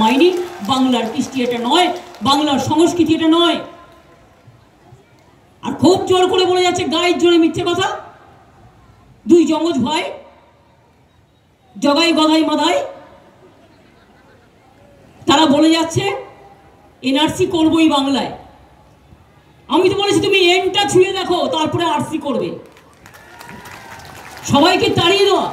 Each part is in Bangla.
হয়নি, বাংলার কৃষ্টি এটা নয়, বাংলার সংস্কৃতি এটা নয়। আর খুব জোর করে বলে যাচ্ছে গায়ের জোরে মিথ্যে কথা। দুই যমজ ভাই, জগাই গদাই মাদাই, তারা বলে যাচ্ছে এনআরসি করবই বাংলায়। আমি তো বলেছি তুমি এনটা ছুঁয়ে দেখো, তারপরে আরসি করবে। সবাইকে তাড়িয়ে দেওয়া।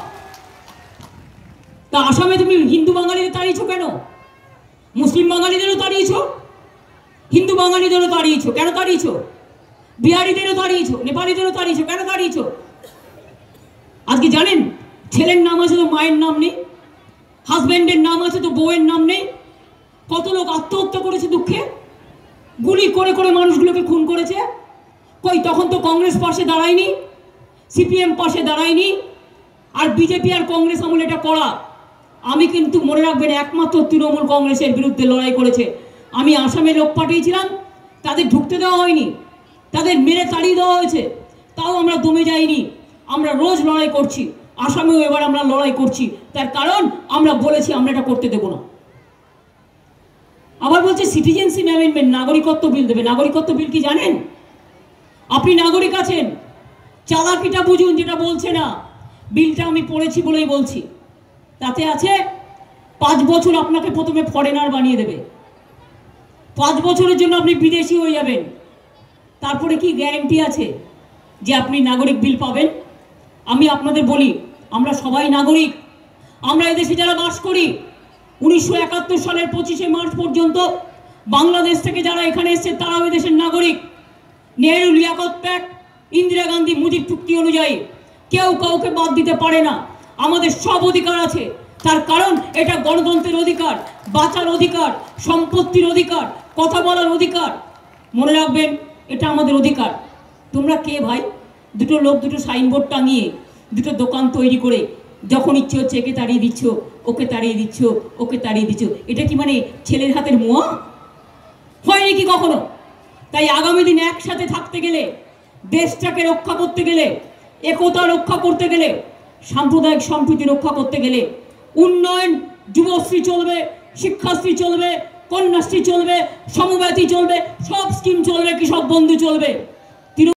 তা আসামে তুমি হিন্দু বাঙালিদের তাড়িয়েছো কেন? মুসলিম বাঙালিদেরও তাড়িয়েছো, হিন্দু বাঙালিদেরও তাড়িয়েছো। কেন তাড়িয়েছো? বিহারিদেরও তাড়িয়েছো, নেপালিদেরও তাড়িয়েছো। কেন তাড়িয়েছো? আজকে জানেন ছেলের নাম আছে তো মায়ের নাম নেই, হাজব্যান্ডের নাম আছে তো বউয়ের নাম নেই। কত লোক আত্মহত্যা করেছে দুঃখে, গুলি করে করে মানুষগুলোকে খুন করেছে। কই তখন তো কংগ্রেস পাশে দাঁড়ায়নি, সিপিএম পাশে দাঁড়ায়নি, আর বিজেপি আর কংগ্রেস আমলে এটা করা। আমি কিন্তু মনে রাখবেন একমাত্র তৃণমূল কংগ্রেসের বিরুদ্ধে লড়াই করেছে। আমি আসামে লোক পাঠিয়েছিলাম, তাদের ঢুকতে দেওয়া হয়নি, তাদের মেরে তাড়িয়ে দেওয়া হয়েছে, তাও আমরা দমে যাইনি। আমরা রোজ লড়াই করছি, আসামেও এবার আমরা লড়াই করছি। তার কারণ আমরা বলেছি আমরা এটা করতে দেব না। আবার বলছে সিটিজেনশিপ অ্যামেন্ডমেন্ট, নাগরিকত্ব বিল দেবে। নাগরিকত্ব বিল কি জানেন? আপনি নাগরিক আছেন, চালাকিটা বুঝুন যেটা বলছে না। বিলটা আমি পড়েছি বলেই বলছি। তাতে আছে 5 বছর আপনাকে প্রথমে ফরেনার বানিয়ে দেবে, 5 বছরের জন্য আপনি বিদেশি হয়ে যাবেন। তারপরে কি গ্যারেন্টি আছে যে আপনি নাগরিক বিল পাবেন? আমি আপনাদের বলি, আমরা সবাই নাগরিক। আমরা এদেশে যারা বাস করি, 1971 সালের 25শে মার্চ পর্যন্ত বাংলাদেশ থেকে যারা এখানে এসেছে তারাও এদেশের নাগরিক। নেহেরু লিয়াকত প্যাক্ট, ইন্দিরা গান্ধী মুজিব চুক্তি অনুযায়ী কেউ কাউকে বাদ দিতে পারে না। আমাদের সব অধিকার আছে। তার কারণ এটা গণতন্ত্রের অধিকার, বাঁচার অধিকার, সম্পত্তির অধিকার, কথা বলার অধিকার। মনে রাখবেন এটা আমাদের অধিকার। তোমরা কে ভাই? দুটো লোক দুটো সাইনবোর্ড টাঙিয়ে, দুটো দোকান তৈরি করে যখন ইচ্ছে হচ্ছে একে তাড়িয়ে দিচ্ছ, ওকে তাড়িয়ে দিচ্ছ, ওকে তাড়িয়ে দিচ্ছ। এটা কি মানে ছেলের হাতের মোয়া? হয়নি কি কখনো? তাই আগামী দিন একসাথে থাকতে গেলে, দেশটাকে রক্ষা করতে গেলে, একতা রক্ষা করতে গেলে, সাম্প্রদায়িক সম্প্রীতি রক্ষা করতে গেলে উন্নয়ন, যুবশ্রী চলবে, শিক্ষাশ্রী চলবে, কন্যাশ্রী চলবে, সমব্যাথী চলবে, সব স্কিম চলবে, কৃষক বন্ধু চলবে।